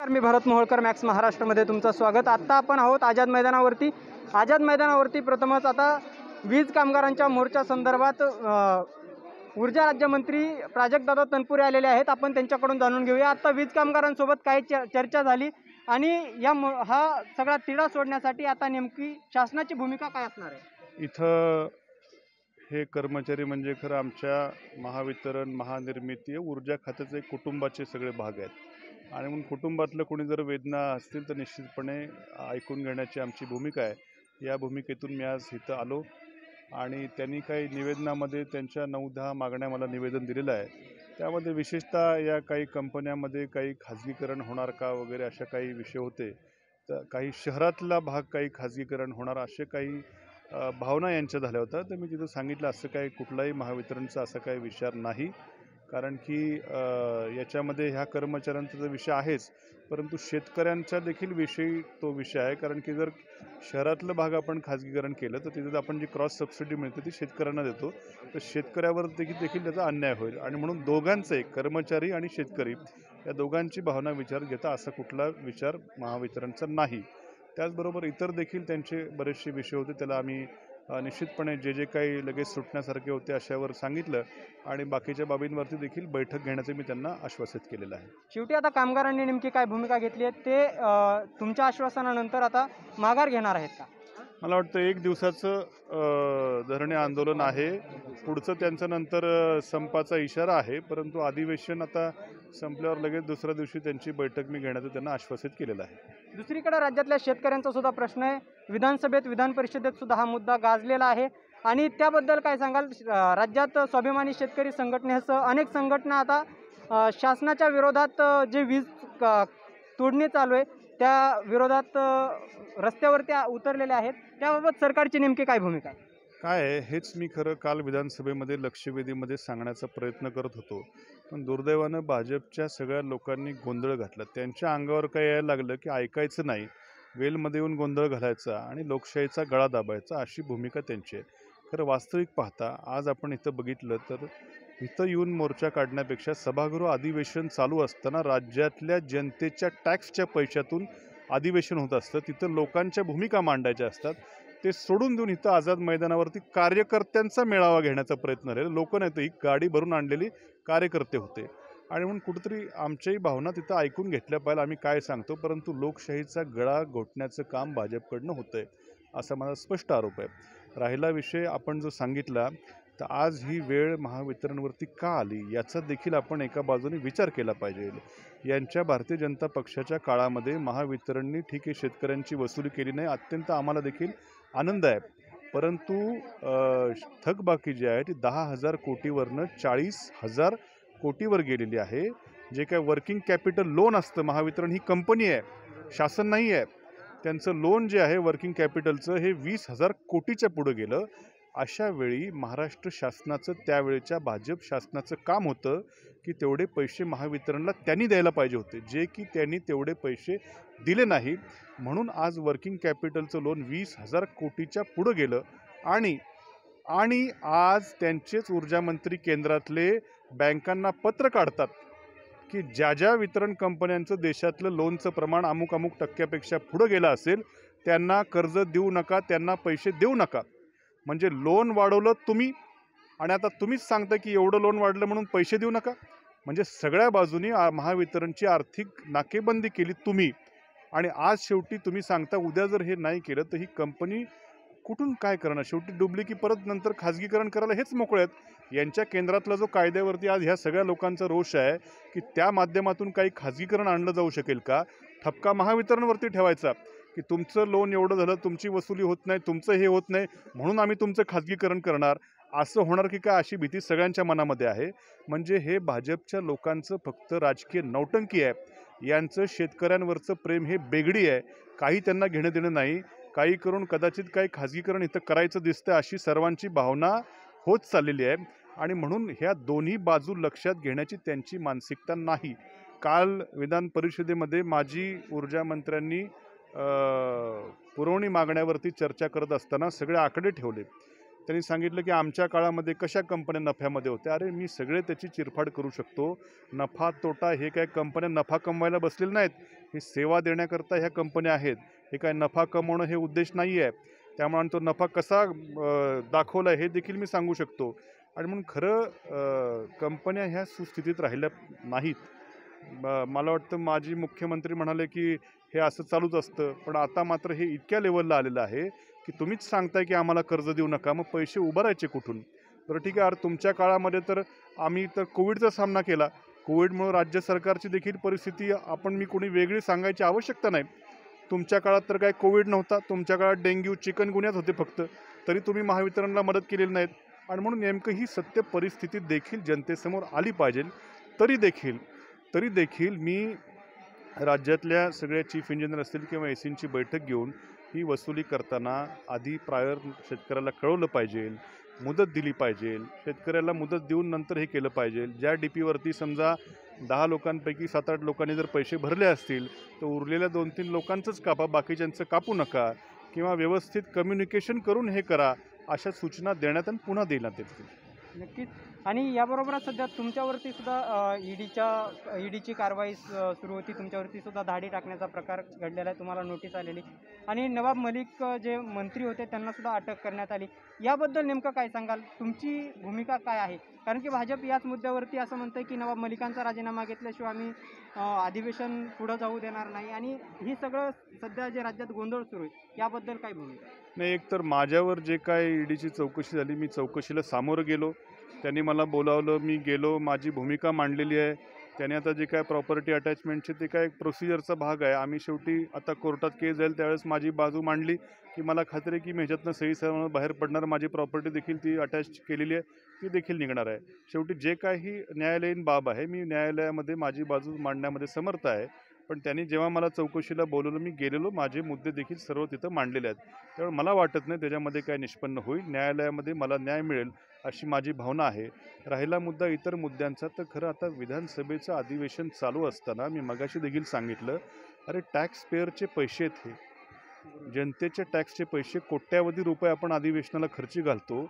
मी भरत Moholkar max महाराष्ट्रामध्ये तुमचं स्वागत। आता आपण आहोत आझाद मैदानावरती। आझाद मैदानावरती प्रथमच आता वीज कामगारांच्या मोर्चा संदर्भात ऊर्जा राज्यमंत्री प्राजक्तदादा तनपुरे आलेले आहेत। आपण त्यांच्याकडून जाणून घेऊया आता वीज कामगारांसोबत काय चर्चा झाली आणि हा सगळा तिढा सोडण्यासाठी आता नेमकी शासनाची भूमिका काय असणार आहे। इथं हे कर्मचारी म्हणजे खरं आमच्या महावितरण महानिर्मिती ऊर्जा खात्याचे कुटुंबाचे सगळे भाग आहेत आणि म्हणून कुटुंबातलं कोणी जर वेदना असतील तर निश्चितपणे ऐकून घेण्याची आमची भूमिका आहे। या भूमिकेतून मी आज इथं आलो आणि त्यांनी काही निवेदनामध्ये त्यांच्या 9-10 मागण्या मला निवेदन दिलेलं आहे। त्यामध्ये विशेषतः या काही कंपन्यांमध्ये काही खाजगीकरण होणार का वगैरे अशा काही विषय होते। तर काही शहरातला भाग काही खाजगीकरण होणार असे काही भावना यांच्या झाल्या होत्या। तर मी तिथं सांगितलं असं काही कुठलाही महावितरणचा असा काही विचार नाही, कारण की याच्यामध्ये ह्या कर्मचाऱ्यांचा जो विषय आहेच, परंतु शेतकऱ्यांचा देखील तो विषय आहे। कारण की जर शहरातलं भाग आपण खाजगीकरण केलं तर तिथं आपण जी क्रॉस सबसिडी मिळते ती शेतकऱ्यांना देतो, तर शेतकऱ्यावर देखील त्याचा अन्याय होईल आणि म्हणून दोघांचे कर्मचारी आणि शेतकरी या दोघांची भावना विचार घेता असा कुठला विचार महावितरणचा नाही। त्याचबरोबर इतर देखील त्यांचे बरेचसे विषय होते, त्याला आम्ही निश्चितपणे जे काही लगेच सुटण्यासारखे होते अशावर सांगितलं आणि बाकीच्या बाबींवरती देखील बैठक घेण्याचे मी त्यांना आश्वासित केलेलं आहे। शेवटी आता कामगारांनी नेमकी काय भूमिका घेतली आहे ते तुमच्या आश्वासनानंतर आता माघार घेणार आहेत का? मला वाटतं 1 दिवसाचं धरणे आंदोलन आहे, पुढचं त्यांचं नंतर संपाचा इशारा आहे, परंतु अधिवेशन आता संपल्यावर लगेच दुसऱ्या दिवशी त्यांची बैठक मी घेण्याचं त्यांना आश्वासित केलेलं आहे। दुसरीकडे राज्यातल्या शेतकऱ्यांचा सुद्धा प्रश्न आहे, विधानसभेत विधान परिषदेत सुद्धा हा मुद्दा गाजलेला आहे आणि त्याबद्दल काय सांगाल? राज्यात स्वाभिमानी शेतकरी संघटनेसह अनेक संघटना आता शासनाच्या विरोधात जे वीज तोडणी चालू आहे त्या विरोधात रस्त्यावरती उतरलेले आहेत, त्याबाबत सरकारची नेमकी काय भूमिका आहे? काय आहे हेच मी खरं काल विधानसभेमध्ये लक्षवेधीमध्ये सांगण्याचा प्रयत्न करत होतो, पण दुर्दैवानं भाजपच्या सगळ्या लोकांनी गोंधळ घातला। त्यांच्या अंगावर काय यायला लागलं की ऐकायचं नाही, वेलमध्ये येऊन गोंधळ घालायचा आणि लोकशाहीचा गळा दाबायचा अशी भूमिका त्यांची आहे। खरं वास्तविक पाहता आज आपण इथं बघितलं तर इथं येऊन मोर्चा काढण्यापेक्षा सभागृह अधिवेशन चालू असताना राज्यातल्या जनतेच्या टॅक्सच्या पैशातून अधिवेशन होत असतं, तिथं लोकांच्या भूमिका मांडायच्या असतात, ते सोडून देऊन इथं आझाद मैदानावरती कार्यकर्त्यांचा मेळावा घेण्याचा प्रयत्न झाला। लोक नाही तर ही गाडी भरून आणलेली कार्यकर्ते होते आणि म्हणून कुठेतरी आमच्याही भावना तिथं ऐकून घेतल्या पाहिजे आम्ही काय सांगतो, परंतु लोकशाहीचा गळा घोटण्याचं काम भाजपकडनं होतंय असा माझा स्पष्ट आरोप आहे। राहिला विषय आपण जो सांगितला, तर आज ही वेळ महावितरणवरती का आली याचा देखील आपण एका बाजूने विचार केला पाहिजे। यांच्या भारतीय जनता पक्षाच्या काळामध्ये महावितरणनी ठीक आहे शेतकऱ्यांची वसुली केली नाही, अत्यंत आम्हाला देखील आनंद आहे, परंतु थकबाकी जी आहे ती 10,000 कोटीवरनं 40,000 कोटीवर गेलेली आहे। जे काय वर्किंग कॅपिटल लोन असतं, महावितरण ही कंपनी आहे, शासन नाही आहे, त्यांचं लोन जे आहे वर्किंग कॅपिटलचं हे 20,000 कोटीच्या पुढं गेलं। अशा वेळी महाराष्ट्र शासनाचं त्यावेळेच्या भाजप शासनाचं काम होतं की तेवढे पैसे महावितरणला त्यांनी द्यायला पाहिजे होते, जे की त्यांनी तेवढे पैसे दिले नाही, म्हणून आज वर्किंग कॅपिटलचं लोन 20,000 कोटीच्या पुढं गेलं आणि आज त्यांचेच ऊर्जामंत्री केंद्रातले बँकांना पत्र काढतात की ज्या वितरण कंपन्यांचं देशातलं लोनचं प्रमाण अमुक टक्क्यापेक्षा पुढं गेलं असेल त्यांना कर्ज देऊ नका, त्यांना पैसे देऊ नका। म्हणजे लोन वाढवलं तुम्ही आणि आता तुम्हीच सांगता की एवढं लोन वाढलं म्हणून पैसे देऊ नका। म्हणजे सगळ्या बाजूनी महावितरणची आर्थिक नाकेबंदी केली तुम्ही आणि आज शेवटी तुम्ही सांगता उद्या जर हे नाही केलं तर ही कंपनी कुठून काय करणार? शेवटी डुबली की परत नंतर खाजगीकरण करायला हेच मोकळे आहेत। यांच्या केंद्रातला जो कायद्यावरती आज ह्या सगळ्या लोकांचा रोष आहे की त्या माध्यमातून काही खाजगीकरण आणलं जाऊ शकेल का? ठपका महावितरणवरती ठेवायचा की तुमचं लोन एवढं झालं, तुमची वसुली होत नाही, तुमचं हे होत नाही, म्हणून आम्ही तुमचं खाजगीकरण करणार, असं होणार की काय अशी भीती सगळ्यांच्या मनामध्ये आहे। म्हणजे हे भाजपच्या लोकांचं फक्त राजकीय नौटंकी आहे, यांचं शेतकऱ्यांवरचं प्रेम हे बेगडी आहे, काही त्यांना घेणं देणं नाही, काही करून कदाचित काही खाजगीकरण इथं करायचं दिसतं अशी सर्वांची भावना होत चाललेली आहे आणि म्हणून ह्या दोन्ही बाजू लक्षात घेण्याची त्यांची मानसिकता नाही। काल विधान परिषदेमध्ये माजी ऊर्जामंत्र्यांनी पुरवणी मागण्यावरती चर्चा करत असताना सगळे आकडे ठेवले त्यांनी सांगितलं की आमच्या काळामध्ये कशा कंपन्या नफ्यामध्ये होत्या. अरे मी सगळे त्याची चिरफाड करू शकतो. नफा तोटा हे काय कंपन्या नफा कमवायला बसलेल्या नाहीत, हे सेवा देण्याकरता ह्या कंपन्या आहेत. हे काय नफा कमवणं हे उद्देश नाही आहे. त्यामुळे तो नफा कसा दाखवला हे देखील मी सांगू शकतो. आणि म्हणून खरं कंपन्या ह्या सुस्थितीत राहिल्या नाहीत. मला वाटतं माजी मुख्यमंत्री म्हणाले की हे असं चालूच असतं, पण आता मात्र हे इतक्या लेवलला आलेलं आहे की तुम्हीच सांगताय की आम्हाला कर्ज देऊ नका, मग पैसे उभारायचे कुठून? बरं ठीक आहे, अरे तुमच्या काळामध्ये तर आम्ही तर कोविडचा सामना केला. कोविडमुळे राज्य सरकारची देखील परिस्थिती आपण मी कोणी वेगळी सांगायची आवश्यकता नाही. तुमच्या काळात तर काय कोविड नव्हता, तुमच्या काळात डेंग्यू चिकनगुन्याच होते फक्त, तरी तुम्ही महावितरणला मदत केलेली नाहीत. आणि म्हणून नेमकं ही सत्य परिस्थिती देखील जनतेसमोर आली पाहिजे. तरी देखील मी राज्यातल्या सगळ्या चीफ इंजिनियर असतील किंवा एसींची बैठक घेऊन ही वसुली करताना आधी प्रायर शेतकऱ्याला कळवलं पाहिजे, मुदत दिली पाहिजे. शेतकऱ्याला मुदत देऊन नंतर हे केलं पाहिजे. ज्या DPवरती समजा 10 लोकांपैकी 7-8 लोकांनी जर पैसे भरले असतील तर उरलेल्या 2-3 लोकांचंच कापा, बाकीच्यांचं कापू नका. किंवा व्यवस्थित कम्युनिकेशन करून हे करा, अशा सूचना देण्यात आणि पुन्हा देण्यात येतील. नक्कीच. आणि याबरोबरच सध्या तुमच्यावरती सुद्धा ईडीची कारवाई सुरू होती. तुमच्यावरती सुद्धा धाडी टाकण्याचा प्रकार घडलेला आहे, तुम्हाला नोटीस आलेली. आणि नवाब मलिक जे मंत्री होते त्यांना सुद्धा अटक करण्यात आली. याबद्दल नेमकं काय सांगाल? तुमची भूमिका काय आहे? कारण की भाजप याच मुद्द्यावरती असं म्हणतंय की नवाब मलिकांचा राजीनामा घेतल्याशिवाय आम्ही अधिवेशन पुढं जाऊ देणार नाही. आणि ही सगळं सध्या जे राज्यात गोंधळ सुरू आहे याबद्दल काय भूमिका? नाही, एक तर माझ्यावर जे काय ईडीची चौकशी झाली, मी चौकशीला सामोरं गेलो. त्यांनी मला बोलावलं, मी गेलो, माझी भूमिका मांडलेली आहे. त्याने आता जे काय प्रॉपर्टी अटॅचमेंटचे ते काय प्रोसिजरचा भाग आहे. आम्ही शेवटी आता कोर्टात केस जाईल त्यावेळेस माझी बाजू मांडली की मला खात्री आहे की मी ह्याच्यातनं सही सर्व बाहेर पडणार. माझी प्रॉपर्टी देखील ती अटॅच केलेली आहे, ती देखील निघणार आहे. शेवटी जे काही न्यायालयीन बाब आहे, मी न्यायालयामध्ये माझी बाजू मांडण्यामध्ये समर्थ आहे. पण त्यांनी जेव्हा मला चौकशीला बोलवलं, मी गेलेलो, माझे मुद्दे देखील सर्व तिथं मांडलेले आहेत. त्यामुळे मला वाटत नाही त्याच्यामध्ये काय निष्पन्न होईल. न्यायालयामध्ये मला न्याय मिळेल अशी माझी भावना आहे. राहिला मुद्दा इतर मुद्द्यांचा, तर खरं आता विधानसभेचं अधिवेशन चालू असताना मी मगाशी देखील सांगितलं, अरे टॅक्स पेअरचे पैसे आहेत, हे जनतेचे टॅक्सचे पैसे कोट्यावधी रुपये आपण अधिवेशनाला खर्ची घालतो.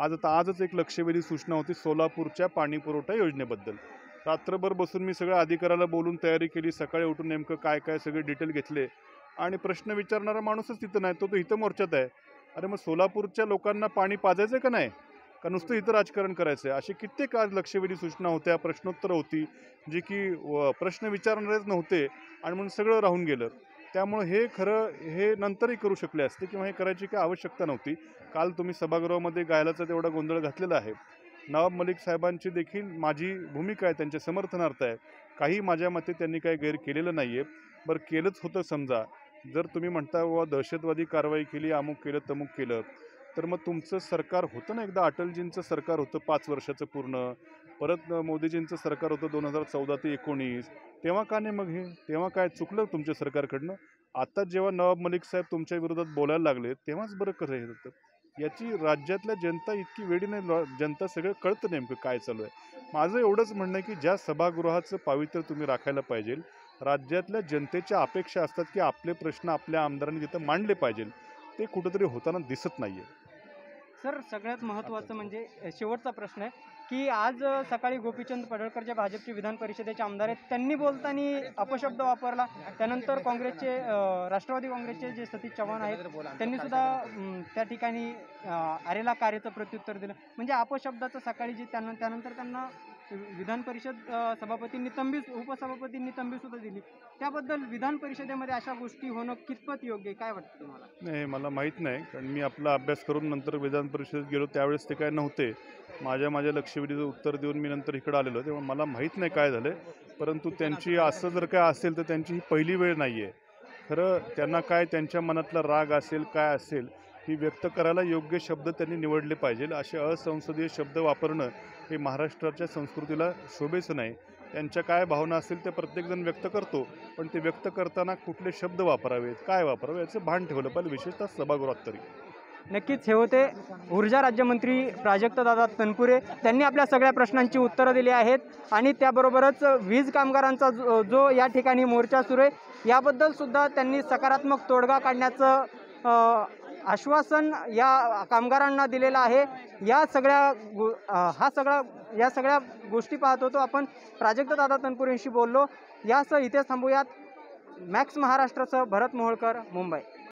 आजच एक लक्षवेधी सूचना होती सोलापूरच्या पाणी पुरवठा योजनेबद्दल. रात्रभर बसून मी सगळ्या अधिकाऱ्याला बोलून तयारी केली. सकाळी उठून नेमकं काय काय सगळे डिटेल घेतले आणि प्रश्न विचारणारा माणूसच तिथं नाही, तो इथं मोर्चात आहे. अरे मग सोलापूरच्या लोकांना पाणी पाजायचं का नाही, का नुसतं इथं राजकारण करायचं आहे? असे कित्येक आज लक्षवेधी सूचना होत्या, प्रश्नोत्तरं होती, जी की प्रश्न विचारणारेच नव्हते आणि म्हणून सगळं राहून गेलं. त्यामुळे हे खरं हे नंतरही करू शकले असते किंवा हे करायची काही आवश्यकता नव्हती. काल तुम्ही सभागृहामध्ये गायलाचा तेवढा गोंधळ घातलेला आहे. नवाब मलिक साहेबांची देखील माझी भूमिका आहे, त्यांच्या समर्थनार्थ आहे. काही माझ्या मते त्यांनी काही गैर केलेलं नाही आहे. बरं केलंच होतं समजा, जर तुम्ही म्हणता बाबा दहशतवादी कारवाई केली, अमुक केलं तमुक केलं, तर मग तुमचं सरकार होतं ना, एकदा अटलजींचं सरकार होतं 5 वर्षाचं पूर्ण, परत मोदीजींचं सरकार होतं 2014 ते 19. तेव्हा का नाही मग हे? तेव्हा काय चुकलं तुमच्या सरकारकडनं? आता जेव्हा नवाब मलिक साहेब तुमच्या विरोधात बोलायला लागले तेव्हाच बरं कसं हे होतं? याची राज्यातल्या जनता इतकी वेडी नाही, जनता सगळं कळतं नेमकं काय चालू आहे. माझं एवढंच म्हणणं आहे की ज्या सभागृहाचं पावित्र्य तुम्ही राखायला पाहिजे, राज्यातल्या जनतेच्या अपेक्षा असतात की आपले प्रश्न आपल्या आमदारांनी तिथं मांडले पाहिजे, ते कुठंतरी होताना दिसत नाही आहे. सर, सगळ्यात महत्त्वाचं म्हणजे शेवटचा प्रश्न आहे की आज सकाळी गोपीचंद पडळकर जे भाजपचे विधान परिषदेचे आमदार आहेत त्यांनी बोलताना अपशब्द वापरला. त्यानंतर काँग्रेसचे राष्ट्रवादी काँग्रेसचे जे सतीश चव्हाण आहेत त्यांनी सुद्धा त्या ठिकाणी आरेला कार्याचं प्रत्युत्तर दिलं. म्हणजे अपशब्दाचं सकाळी जे त्यानंतर त्यांना विधान परिषद उपसभापतींनी तंबी सुद्धा दिली. त्याबद्दल विधान परिषदेमध्ये अशा गोष्टी होणं कितपत योग्य आहे, काय वाटतं तुम्हाला? नाही, मला माहीत नाही, कारण मी आपला अभ्यास करून नंतर विधान परिषदेत गेलो त्यावेळेस ते काय नव्हते. माझ्या लक्षवेधीचं उत्तर देऊन मी नंतर इकडं आलेलो, तेव्हा मला माहीत नाही काय झालं. परंतु त्यांची असं जर काय असेल तर त्यांची ही पहिली वेळ नाही आहे. खरं त्यांना काय त्यांच्या मनातला राग असेल काय असेल ही व्यक्त करायला योग्य शब्द त्यांनी निवडले पाहिजे. असे असंसदीय शब्द वापरणं हे महाराष्ट्राच्या संस्कृतीला शोभेचं नाही. त्यांच्या काय भावना असतील ते प्रत्येकजण व्यक्त करतो, पण ते व्यक्त करताना कुठले शब्द वापरावेत, काय वापरावे याचं भान ठेवलं पाहिजे, विशेषतः सभागृहात तरी. नक्कीच हे होते ऊर्जा राज्यमंत्री प्राजक्तदादा तनपुरे. त्यांनी आपल्या सगळ्या प्रश्नांची उत्तरं दिली आहेत आणि त्याबरोबरच वीज कामगारांचा जो या ठिकाणी मोर्चा सुरू आहे याबद्दल सुद्धा त्यांनी सकारात्मक तोडगा काढण्याचं आश्वासन या कामगारांना दिलेलं आहे. या सगळ्या या सगळ्या गोष्टी पाहत होतो आपण. प्राजक्त दादा तनपुरेंशी बोललो. यासह इथे थांबूयात. मॅक्स महाराष्ट्रासह भरत मोहोळकर, मुंबई.